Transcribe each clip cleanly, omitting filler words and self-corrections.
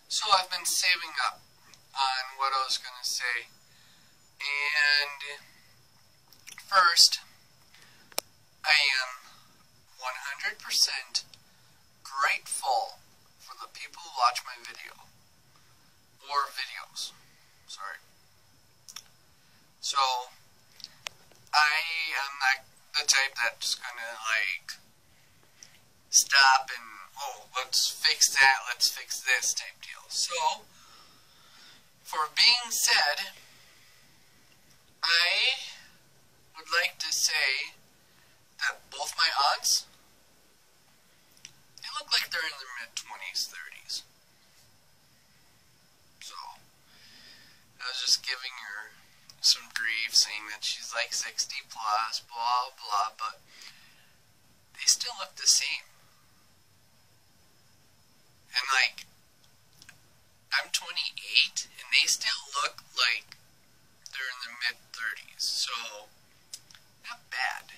So I've been saving up on what I was going to say. And first, I am 100% grateful for the people who watch my video. Or videos. Sorry. So, I am not the type that's gonna, stop and, let's fix that, let's fix this type deal. So, for being said, I would like to say that both my aunts, they look like they're in their mid-20s, 30s. So, I was just giving her some grief, saying that she's like 60 plus, blah, blah, but they still look the same. And I'm 28, and they still look like they're in their mid-30s, so, not bad.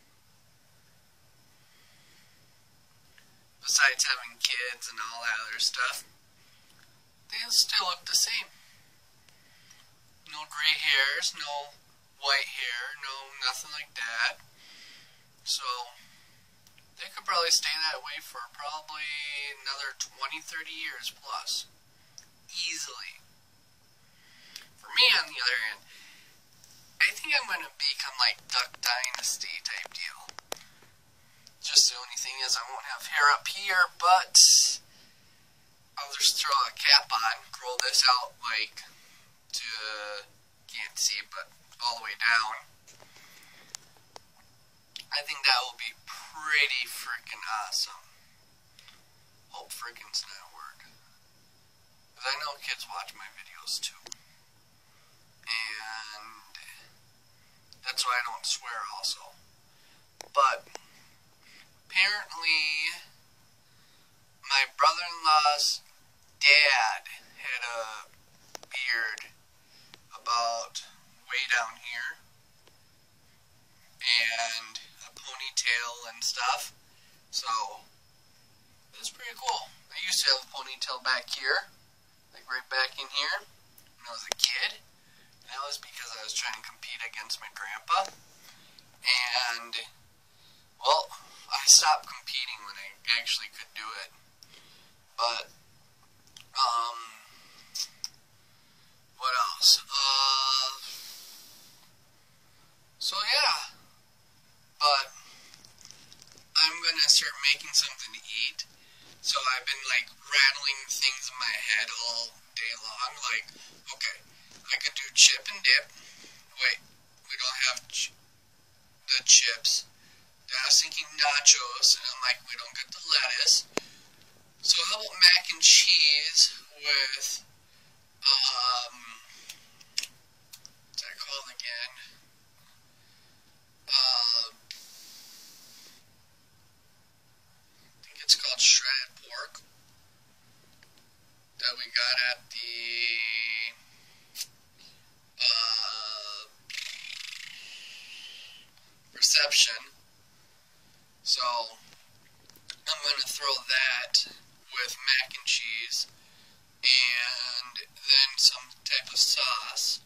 Besides having kids and all that other stuff, they still look the same. No gray hairs, no white hair, no nothing like that. So, they could probably stay that way for probably another 20, 30 years plus. Easily. For me, on the other hand, I think I'm going to become like Duck Dynasty type deal. Just the only thing is I won't have hair up here, but I'll just throw a cap on, grow this out to, can't see, but all the way down. I think that will be pretty freaking awesome. Hope frickin's not a word. Because I know kids watch my videos too. And that's why I don't swear also. But apparently my brother-in-law's dad had a beard about way down here. And a ponytail and stuff. So, it was pretty cool. I used to have a ponytail back here. Like right back in here. When I was a kid. And that was because I was trying to compete against my grandpa. And, well, I stopped competing when I actually could do it. But, what else? So yeah. But I'm going to start making something to eat. So I've been rattling things in my head all day long. Okay, I could do chip and dip. Wait, we don't have the chips. Then I was thinking nachos, and I'm like, we don't get the lettuce. So how about mac and cheese with, what's that called again? It's called shredded pork that we got at the reception. So I'm going to throw that with mac and cheese and then some type of sauce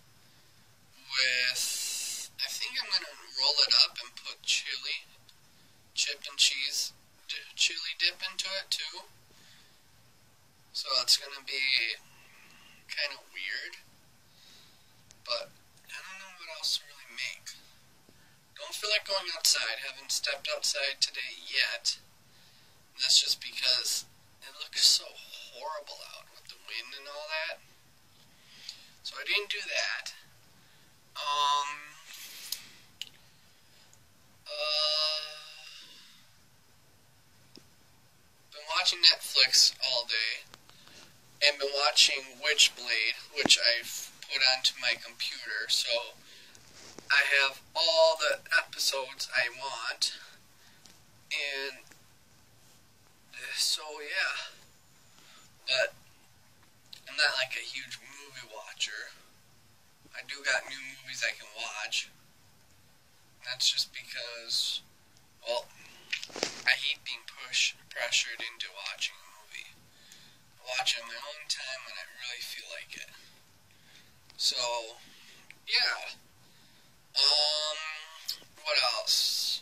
with, I think I'm going to roll it up and put chili, chip and cheese, chili dip into it too. So it's going to be kind of weird. But I don't know what else to really make. Don't feel like going outside. Haven't stepped outside today yet. And that's just because it looks so horrible out with the wind and all that. So I didn't do that. Been watching Netflix all day. And been watching Witchblade, which I've put onto my computer. So I have all the episodes I want. And so yeah. But I'm not like a huge movie watcher. I do got new movies I can watch. And that's just because, well, I hate being pressured into watching a movie. watch on my own time when I really feel like it. So, yeah. What else?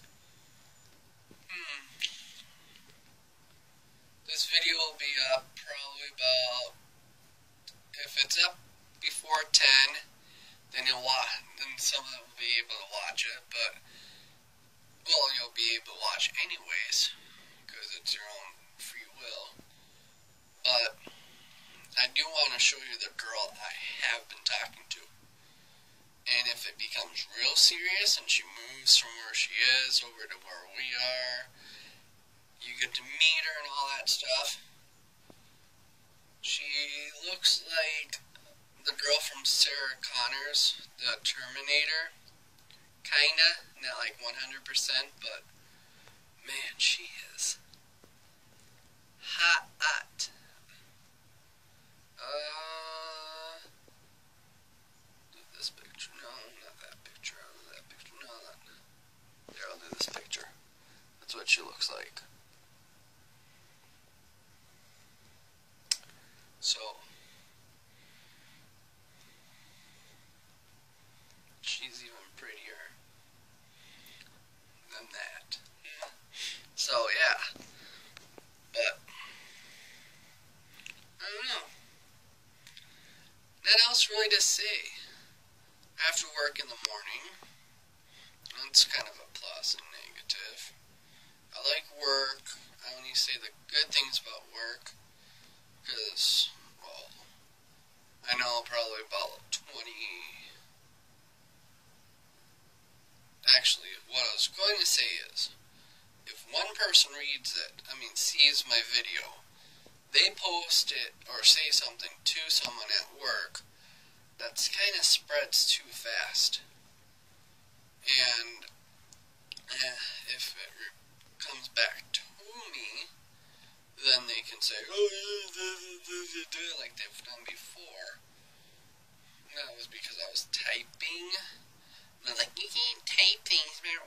This video will be up probably about, if it's up before 10, then some of them will be able to watch it, but, well, you'll be able to watch anyways, because it's your own free will. But I do want to show you the girl I have been talking to. And if it becomes real serious and she moves from where she is over to where we are, you get to meet her and all that stuff. She looks like the girl from Sarah Connor's, the Terminator. Kinda, not like 100%, but man, she is hot. Do this picture. No, not that picture. I'll do that picture. No, not. There, I'll do this picture. That's what she looks like. So, she's even prettier than that. So, yeah. But, I don't know. Nothing else really to say. After work in the morning, that's kind of a plus and negative. I like work. I only say the good things about work, because, well, I know probably about 20... Actually, what I was going to say is, if one person sees my video, they post it or say something to someone at work, that's kind of spreads too fast. And if it comes back to me, then they can say, oh, yeah, like they've done before. And that was because I was typing. And they're like, you can't type things, they're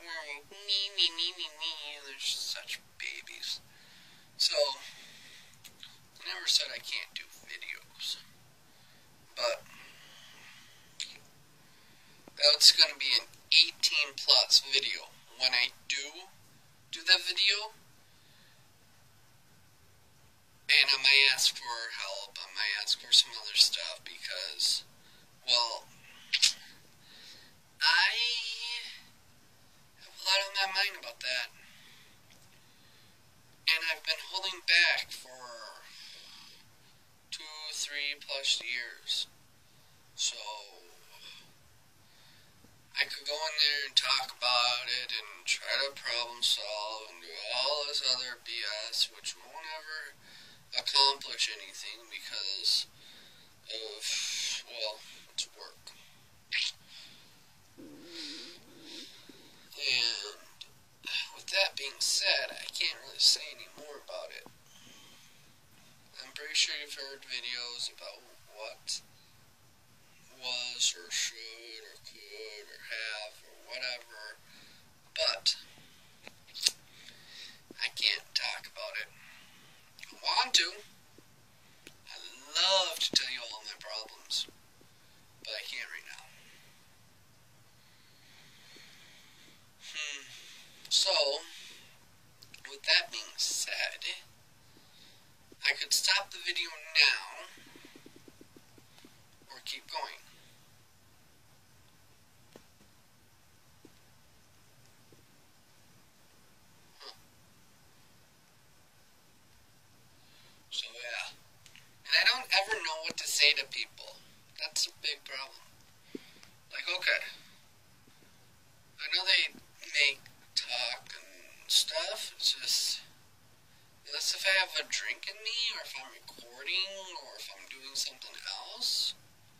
such babies. So, I never said I can't do videos. But, that's going to be an 18 plus video. When I do the video, and I might ask for help, I might ask for some other stuff, because, well, I have a lot on my mind about that. And I've been holding back for 2-3 plus years. So, I could go in there and talk about it and try to problem solve and do all this other BS, which won't ever accomplish anything because of, well, it's work. And with that being said, I can't really say any more about it. I'm pretty sure you've heard videos about what was or should or could or have or whatever, but I can't talk about it. I want to. I love to tell you all my problems, but I can't right now. So, with that being said, I could stop the video now, or keep going. So yeah, and I don't ever know what to say to people. That's a big problem. Like, okay, I know they make talk and stuff, it's just, unless if I have a drink in me, or if I'm recording, or if I'm doing something else,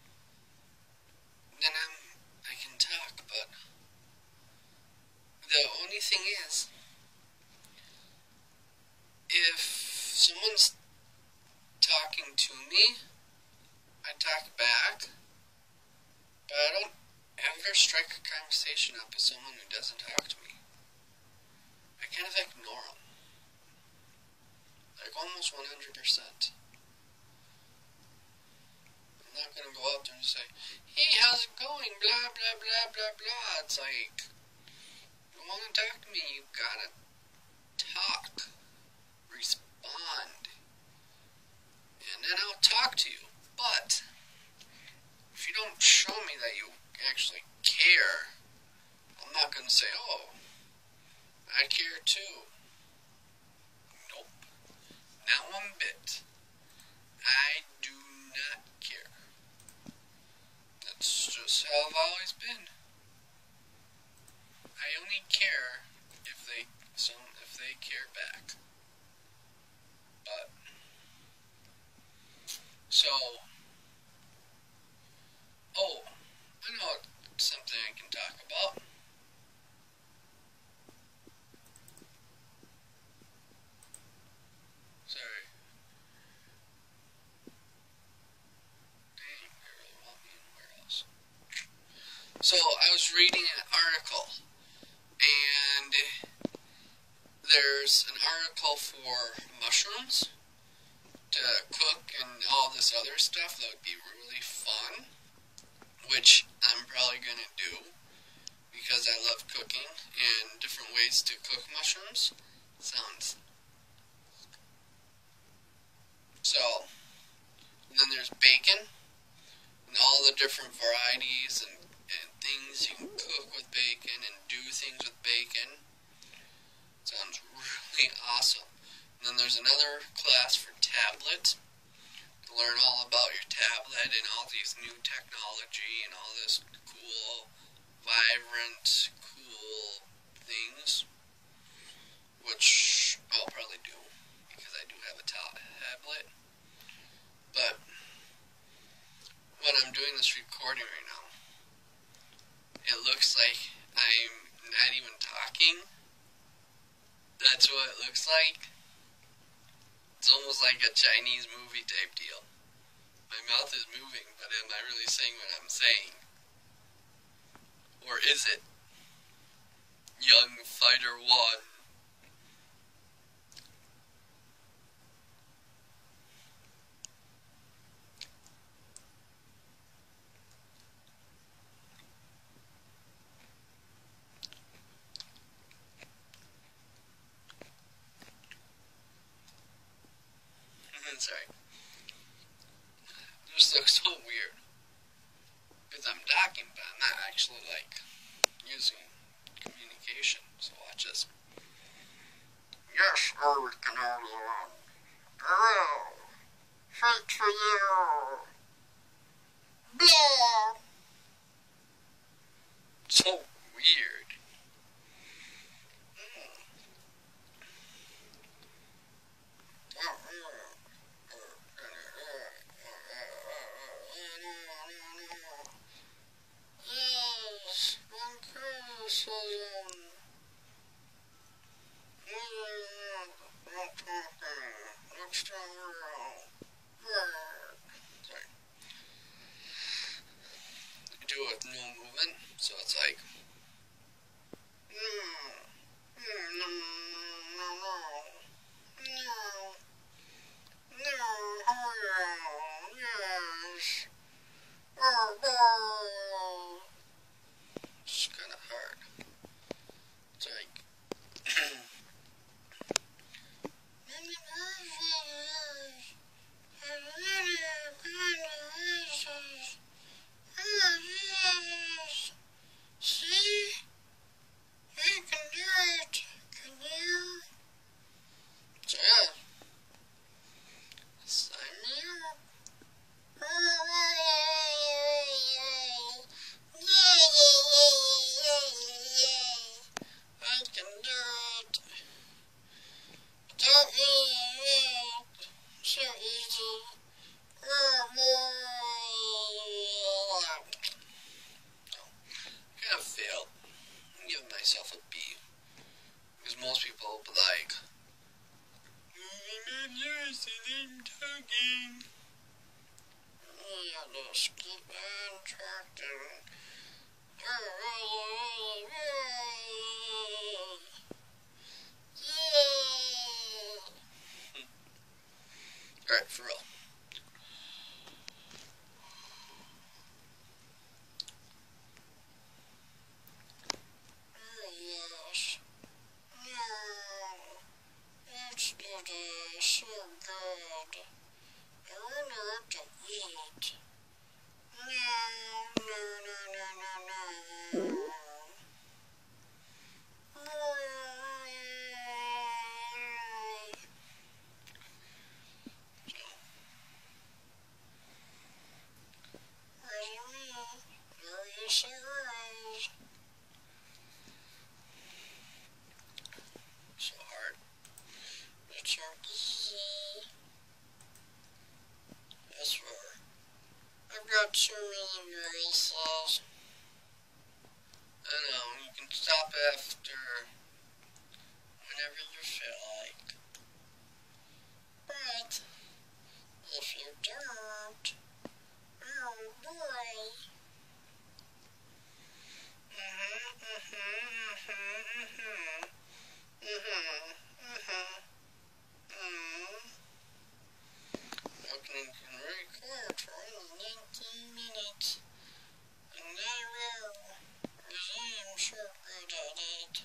then I can talk, but the only thing is, if someone's talking to me, I talk back, but I don't ever strike a conversation up with someone who doesn't talk to me. I kind of ignore them. Like almost 100%. not going to go out there and say, hey, how's it going? Blah, blah, blah, blah, blah. It's like, you want to talk to me, you gotta talk. Respond. And then I'll talk to you. But if you don't show me that you actually care, I'm not going to say, oh, I care too. Nope. Not one bit. I do not care. That's just how I've always been. I only care if they care back. But so, oh, I know something I can talk about. Sorry. Dang, I really want me anywhere else. So, I was reading an article, and there's an article for mushrooms to cook and all this other stuff that would be really fun, which I'm probably going to do because I love cooking and different ways to cook mushrooms. Sounds. So, and then there's bacon and all the different varieties and things you can cook with bacon and do things with bacon. Sounds really awesome. And then there's another class for tablet. To learn all about your tablet and all these new technology and all this cool, vibrant, cool things. Which I'll probably do because I do have a tablet. But when I'm doing this recording right now, it looks like I'm not even talking. That's what it looks like. It's almost like a Chinese movie type deal. My mouth is moving, but am I really saying what I'm saying? Or is it? Young Fighter 1. Sorry. This looks so weird. Because I'm talking, but I'm not actually, like, using communication. So watch this. Yes, I can have you on. Hello. Fight for you. Blah. So weird. Do it with no movement, so it's like it's kind of hard. It's like see? You can do it. Can you? So yeah. Sign me up. I can do it. Don't you? So easy. Kind of failed. I'm giving myself a B. Because most people will be like, I'm talking. Just keep on talking. Alright, for real. what Charmilla Girl says. I know, you can stop after whenever you feel like. But if you don't, oh boy. Opening can record for 19 minutes, and I will, because I am so good at it.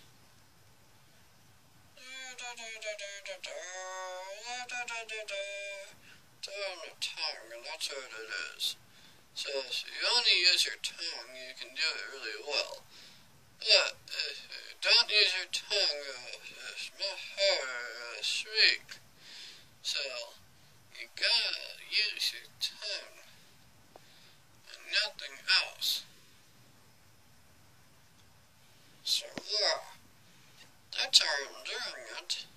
On the tongue, and that's what it is. So if you only use your tongue, you can do it really well. But if you don't use your tongue, it's not hard to speak. So you gotta use your tongue and nothing else. So yeah, that's how I'm doing it.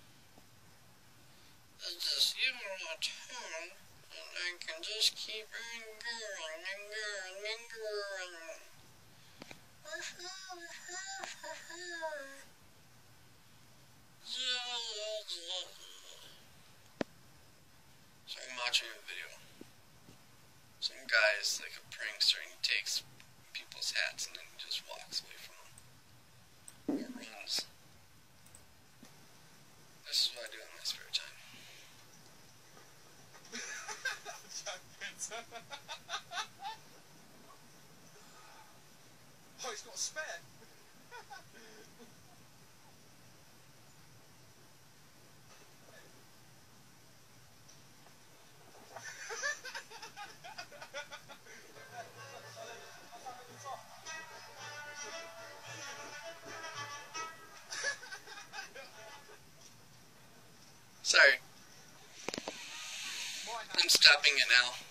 It's just using my tongue, and I can just keep on going and going and going. So I'm watching a video. Some guy is like a prankster and he takes people's hats and then he just walks away from them. Or runs. This is what I do in my spare time. Oh, he's got a spare. Sorry. I'm stopping it now.